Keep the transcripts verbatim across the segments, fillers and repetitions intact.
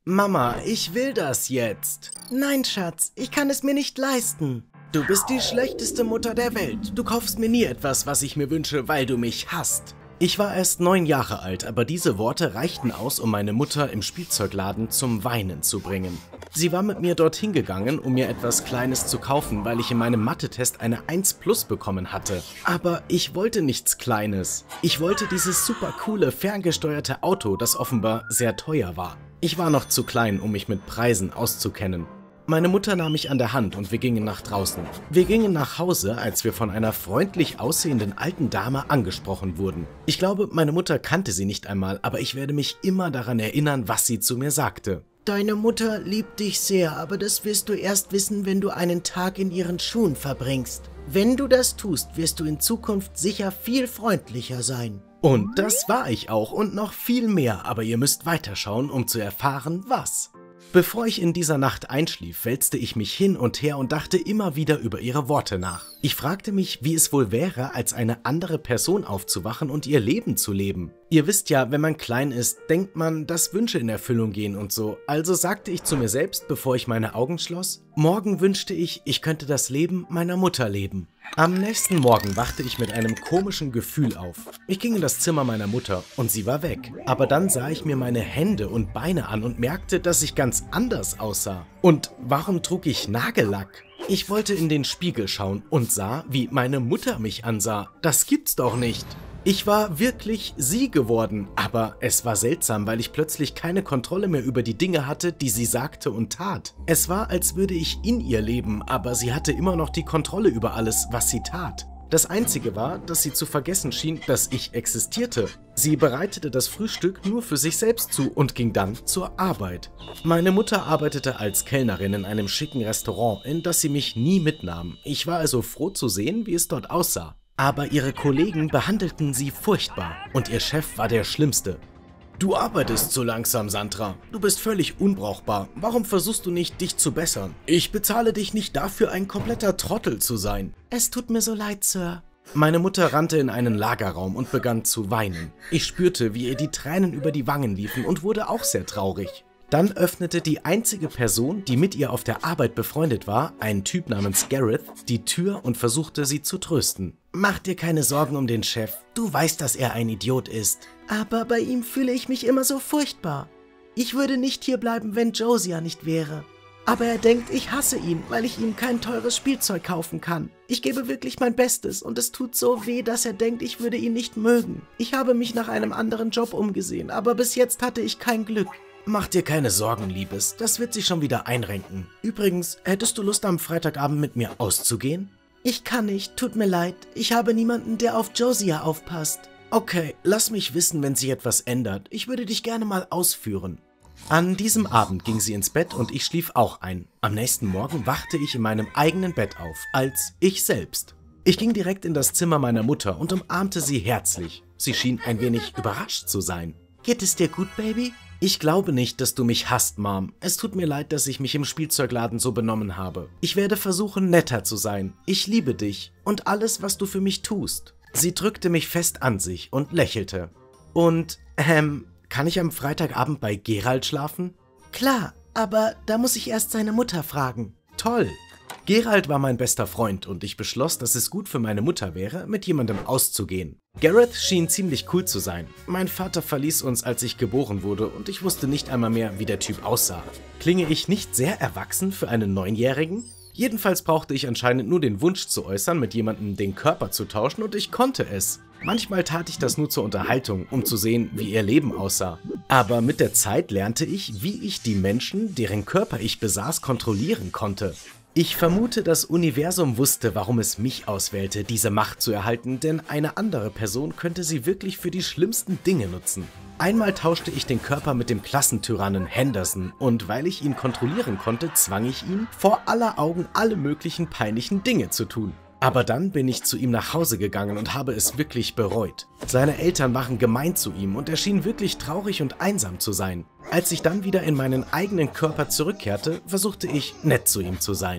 Mama, ich will das jetzt. Nein, Schatz, ich kann es mir nicht leisten. Du bist die schlechteste Mutter der Welt. Du kaufst mir nie etwas, was ich mir wünsche, weil du mich hasst. Ich war erst neun Jahre alt, aber diese Worte reichten aus, um meine Mutter im Spielzeugladen zum Weinen zu bringen. Sie war mit mir dorthin gegangen, um mir etwas Kleines zu kaufen, weil ich in meinem Mathe-Test eine eins plus bekommen hatte. Aber ich wollte nichts Kleines. Ich wollte dieses super coole, ferngesteuerte Auto, das offenbar sehr teuer war. Ich war noch zu klein, um mich mit Preisen auszukennen. Meine Mutter nahm mich an der Hand und wir gingen nach draußen. Wir gingen nach Hause, als wir von einer freundlich aussehenden alten Dame angesprochen wurden. Ich glaube, meine Mutter kannte sie nicht einmal, aber ich werde mich immer daran erinnern, was sie zu mir sagte. Deine Mutter liebt dich sehr, aber das wirst du erst wissen, wenn du einen Tag in ihren Schuhen verbringst. Wenn du das tust, wirst du in Zukunft sicher viel freundlicher sein. Und das war ich auch und noch viel mehr, aber ihr müsst weiterschauen, um zu erfahren, was. Bevor ich in dieser Nacht einschlief, wälzte ich mich hin und her und dachte immer wieder über ihre Worte nach. Ich fragte mich, wie es wohl wäre, als eine andere Person aufzuwachen und ihr Leben zu leben. Ihr wisst ja, wenn man klein ist, denkt man, dass Wünsche in Erfüllung gehen und so. Also sagte ich zu mir selbst, bevor ich meine Augen schloss, morgen wünschte ich, ich könnte das Leben meiner Mutter leben. Am nächsten Morgen wachte ich mit einem komischen Gefühl auf. Ich ging in das Zimmer meiner Mutter und sie war weg. Aber dann sah ich mir meine Hände und Beine an und merkte, dass ich ganz anders aussah. Und warum trug ich Nagellack? Ich wollte in den Spiegel schauen und sah, wie meine Mutter mich ansah. Das gibt's doch nicht. Ich war wirklich sie geworden, aber es war seltsam, weil ich plötzlich keine Kontrolle mehr über die Dinge hatte, die sie sagte und tat. Es war, als würde ich in ihr leben, aber sie hatte immer noch die Kontrolle über alles, was sie tat. Das Einzige war, dass sie zu vergessen schien, dass ich existierte. Sie bereitete das Frühstück nur für sich selbst zu und ging dann zur Arbeit. Meine Mutter arbeitete als Kellnerin in einem schicken Restaurant, in das sie mich nie mitnahm. Ich war also froh zu sehen, wie es dort aussah. Aber ihre Kollegen behandelten sie furchtbar und ihr Chef war der Schlimmste. Du arbeitest zu langsam, Sandra. Du bist völlig unbrauchbar. Warum versuchst du nicht, dich zu bessern? Ich bezahle dich nicht dafür, ein kompletter Trottel zu sein. Es tut mir so leid, Sir. Meine Mutter rannte in einen Lagerraum und begann zu weinen. Ich spürte, wie ihr die Tränen über die Wangen liefen und wurde auch sehr traurig. Dann öffnete die einzige Person, die mit ihr auf der Arbeit befreundet war, ein Typ namens Gareth, die Tür und versuchte sie zu trösten. Mach dir keine Sorgen um den Chef, du weißt, dass er ein Idiot ist. Aber bei ihm fühle ich mich immer so furchtbar. Ich würde nicht hier bleiben, wenn Josiah nicht wäre. Aber er denkt, ich hasse ihn, weil ich ihm kein teures Spielzeug kaufen kann. Ich gebe wirklich mein Bestes und es tut so weh, dass er denkt, ich würde ihn nicht mögen. Ich habe mich nach einem anderen Job umgesehen, aber bis jetzt hatte ich kein Glück. Mach dir keine Sorgen, Liebes, das wird sich schon wieder einrenken. Übrigens, hättest du Lust, am Freitagabend mit mir auszugehen? Ich kann nicht, tut mir leid. Ich habe niemanden, der auf Josiah aufpasst. Okay, lass mich wissen, wenn sich etwas ändert. Ich würde dich gerne mal ausführen. An diesem Abend ging sie ins Bett und ich schlief auch ein. Am nächsten Morgen wachte ich in meinem eigenen Bett auf, als ich selbst. Ich ging direkt in das Zimmer meiner Mutter und umarmte sie herzlich. Sie schien ein wenig überrascht zu sein. Geht es dir gut, Baby? Ich glaube nicht, dass du mich hasst, Mom. Es tut mir leid, dass ich mich im Spielzeugladen so benommen habe. Ich werde versuchen, netter zu sein. Ich liebe dich und alles, was du für mich tust. Sie drückte mich fest an sich und lächelte. Und, ähm, kann ich am Freitagabend bei Gerald schlafen? Klar, aber da muss ich erst seine Mutter fragen. Toll! Gerald war mein bester Freund und ich beschloss, dass es gut für meine Mutter wäre, mit jemandem auszugehen. Gareth schien ziemlich cool zu sein. Mein Vater verließ uns, als ich geboren wurde und ich wusste nicht einmal mehr, wie der Typ aussah. Klinge ich nicht sehr erwachsen für einen Neunjährigen? Jedenfalls brauchte ich anscheinend nur den Wunsch zu äußern, mit jemandem den Körper zu tauschen und ich konnte es. Manchmal tat ich das nur zur Unterhaltung, um zu sehen, wie ihr Leben aussah. Aber mit der Zeit lernte ich, wie ich die Menschen, deren Körper ich besaß, kontrollieren konnte. Ich vermute, das Universum wusste, warum es mich auswählte, diese Macht zu erhalten, denn eine andere Person könnte sie wirklich für die schlimmsten Dinge nutzen. Einmal tauschte ich den Körper mit dem Klassentyrannen Henderson und weil ich ihn kontrollieren konnte, zwang ich ihn, vor aller Augen alle möglichen peinlichen Dinge zu tun. Aber dann bin ich zu ihm nach Hause gegangen und habe es wirklich bereut. Seine Eltern waren gemein zu ihm und er schien wirklich traurig und einsam zu sein. Als ich dann wieder in meinen eigenen Körper zurückkehrte, versuchte ich, nett zu ihm zu sein.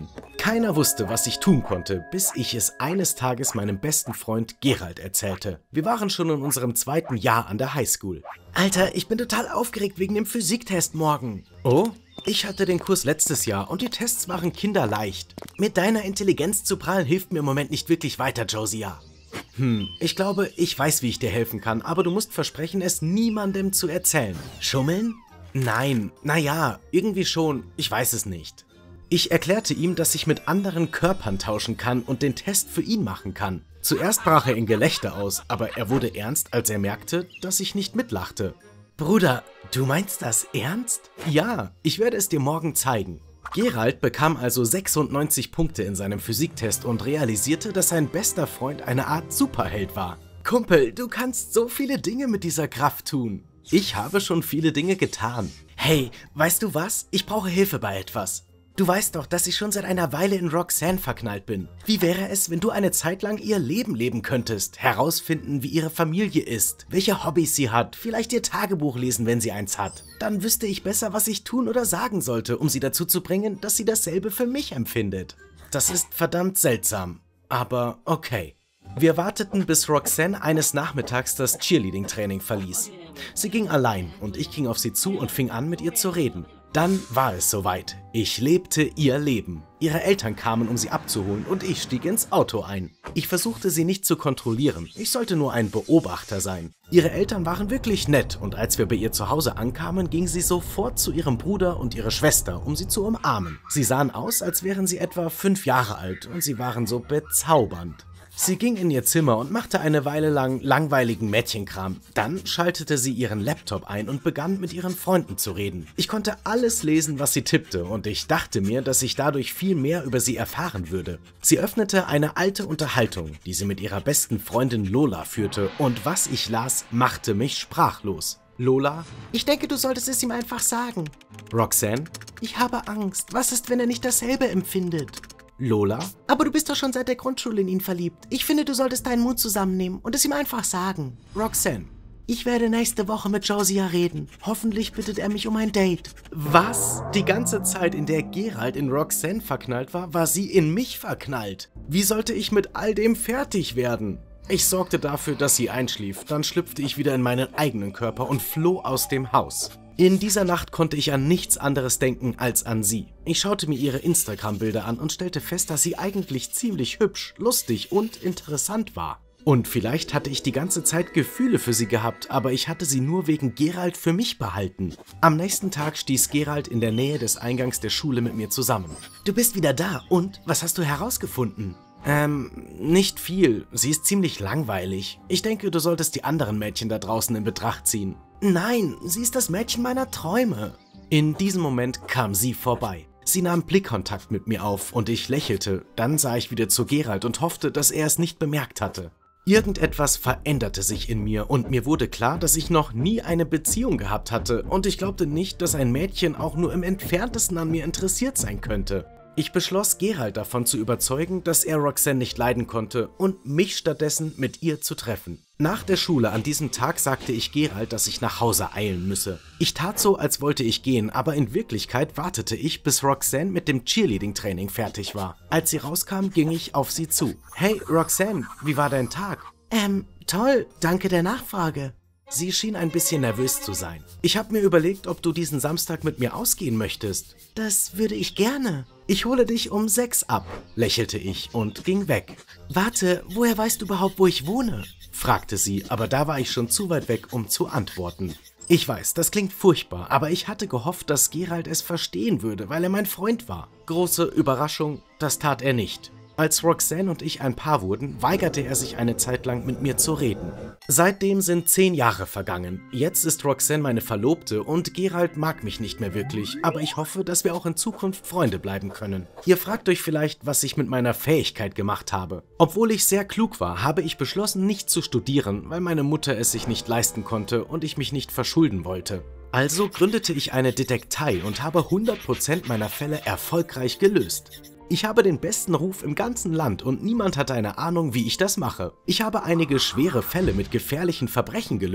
Keiner wusste, was ich tun konnte, bis ich es eines Tages meinem besten Freund Gerald erzählte. Wir waren schon in unserem zweiten Jahr an der Highschool. Alter, ich bin total aufgeregt wegen dem Physiktest morgen. Oh? Ich hatte den Kurs letztes Jahr und die Tests waren kinderleicht. Mit deiner Intelligenz zu prallen hilft mir im Moment nicht wirklich weiter, Josiah. Hm, ich glaube, ich weiß, wie ich dir helfen kann, aber du musst versprechen, es niemandem zu erzählen. Schummeln? Nein, naja, irgendwie schon, ich weiß es nicht. Ich erklärte ihm, dass ich mit anderen Körpern tauschen kann und den Test für ihn machen kann. Zuerst brach er in Gelächter aus, aber er wurde ernst, als er merkte, dass ich nicht mitlachte. Bruder, du meinst das ernst? Ja, ich werde es dir morgen zeigen. Gerald bekam also sechsundneunzig Punkte in seinem Physiktest und realisierte, dass sein bester Freund eine Art Superheld war. Kumpel, du kannst so viele Dinge mit dieser Kraft tun. Ich habe schon viele Dinge getan. Hey, weißt du was? Ich brauche Hilfe bei etwas. Du weißt doch, dass ich schon seit einer Weile in Roxanne verknallt bin. Wie wäre es, wenn du eine Zeit lang ihr Leben leben könntest, herausfinden, wie ihre Familie ist, welche Hobbys sie hat, vielleicht ihr Tagebuch lesen, wenn sie eins hat. Dann wüsste ich besser, was ich tun oder sagen sollte, um sie dazu zu bringen, dass sie dasselbe für mich empfindet. Das ist verdammt seltsam, aber okay. Wir warteten, bis Roxanne eines Nachmittags das Cheerleading-Training verließ. Sie ging allein und ich ging auf sie zu und fing an, mit ihr zu reden. Dann war es soweit. Ich lebte ihr Leben. Ihre Eltern kamen, um sie abzuholen, und ich stieg ins Auto ein. Ich versuchte, sie nicht zu kontrollieren. Ich sollte nur ein Beobachter sein. Ihre Eltern waren wirklich nett, und als wir bei ihr zu Hause ankamen, ging sie sofort zu ihrem Bruder und ihrer Schwester, um sie zu umarmen. Sie sahen aus, als wären sie etwa fünf Jahre alt, und sie waren so bezaubernd. Sie ging in ihr Zimmer und machte eine Weile lang langweiligen Mädchenkram. Dann schaltete sie ihren Laptop ein und begann mit ihren Freunden zu reden. Ich konnte alles lesen, was sie tippte, und ich dachte mir, dass ich dadurch viel mehr über sie erfahren würde. Sie öffnete eine alte Unterhaltung, die sie mit ihrer besten Freundin Lola führte, und was ich las, machte mich sprachlos. Lola: Ich denke, du solltest es ihm einfach sagen. Roxanne: Ich habe Angst. Was ist, wenn er nicht dasselbe empfindet? Lola: Aber du bist doch schon seit der Grundschule in ihn verliebt. Ich finde, du solltest deinen Mut zusammennehmen und es ihm einfach sagen. Roxanne: Ich werde nächste Woche mit Josiah reden. Hoffentlich bittet er mich um ein Date. Was? Die ganze Zeit, in der Gerald in Roxanne verknallt war, war sie in mich verknallt. Wie sollte ich mit all dem fertig werden? Ich sorgte dafür, dass sie einschlief. Dann schlüpfte ich wieder in meinen eigenen Körper und floh aus dem Haus. In dieser Nacht konnte ich an nichts anderes denken als an sie. Ich schaute mir ihre Instagram-Bilder an und stellte fest, dass sie eigentlich ziemlich hübsch, lustig und interessant war. Und vielleicht hatte ich die ganze Zeit Gefühle für sie gehabt, aber ich hatte sie nur wegen Gerald für mich behalten. Am nächsten Tag stieß Gerald in der Nähe des Eingangs der Schule mit mir zusammen. Du bist wieder da, und? Was hast du herausgefunden? Ähm, nicht viel. Sie ist ziemlich langweilig. Ich denke, du solltest die anderen Mädchen da draußen in Betracht ziehen. Nein, sie ist das Mädchen meiner Träume. In diesem Moment kam sie vorbei. Sie nahm Blickkontakt mit mir auf und ich lächelte. Dann sah ich wieder zu Gerald und hoffte, dass er es nicht bemerkt hatte. Irgendetwas veränderte sich in mir und mir wurde klar, dass ich noch nie eine Beziehung gehabt hatte, und ich glaubte nicht, dass ein Mädchen auch nur im Entferntesten an mir interessiert sein könnte. Ich beschloss, Gerald davon zu überzeugen, dass er Roxanne nicht leiden konnte und mich stattdessen mit ihr zu treffen. Nach der Schule an diesem Tag sagte ich Gerald, dass ich nach Hause eilen müsse. Ich tat so, als wollte ich gehen, aber in Wirklichkeit wartete ich, bis Roxanne mit dem Cheerleading-Training fertig war. Als sie rauskam, ging ich auf sie zu. Hey Roxanne, wie war dein Tag? Ähm, toll, danke der Nachfrage. Sie schien ein bisschen nervös zu sein. Ich habe mir überlegt, ob du diesen Samstag mit mir ausgehen möchtest. Das würde ich gerne. Ich hole dich um sechs ab, lächelte ich und ging weg. Warte, woher weißt du überhaupt, wo ich wohne? Fragte sie, aber da war ich schon zu weit weg, um zu antworten. Ich weiß, das klingt furchtbar, aber ich hatte gehofft, dass Gerald es verstehen würde, weil er mein Freund war. Große Überraschung, das tat er nicht. Als Roxanne und ich ein Paar wurden, weigerte er sich eine Zeit lang mit mir zu reden. Seitdem sind zehn Jahre vergangen. Jetzt ist Roxanne meine Verlobte und Gerald mag mich nicht mehr wirklich, aber ich hoffe, dass wir auch in Zukunft Freunde bleiben können. Ihr fragt euch vielleicht, was ich mit meiner Fähigkeit gemacht habe. Obwohl ich sehr klug war, habe ich beschlossen, nicht zu studieren, weil meine Mutter es sich nicht leisten konnte und ich mich nicht verschulden wollte. Also gründete ich eine Detektei und habe hundert Prozent meiner Fälle erfolgreich gelöst. Ich habe den besten Ruf im ganzen Land und niemand hatte eine Ahnung, wie ich das mache. Ich habe einige schwere Fälle mit gefährlichen Verbrechen gelöst.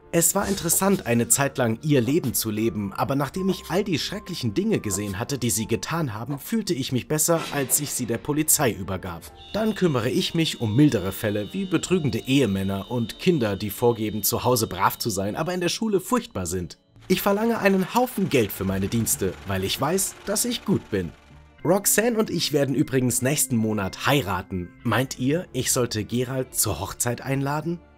Es war interessant, eine Zeit lang ihr Leben zu leben, aber nachdem ich all die schrecklichen Dinge gesehen hatte, die sie getan haben, fühlte ich mich besser, als ich sie der Polizei übergab. Dann kümmere ich mich um mildere Fälle, wie betrügende Ehemänner und Kinder, die vorgeben, zu Hause brav zu sein, aber in der Schule furchtbar sind. Ich verlange einen Haufen Geld für meine Dienste, weil ich weiß, dass ich gut bin. Roxanne und ich werden übrigens nächsten Monat heiraten. Meint ihr, ich sollte Gerald zur Hochzeit einladen?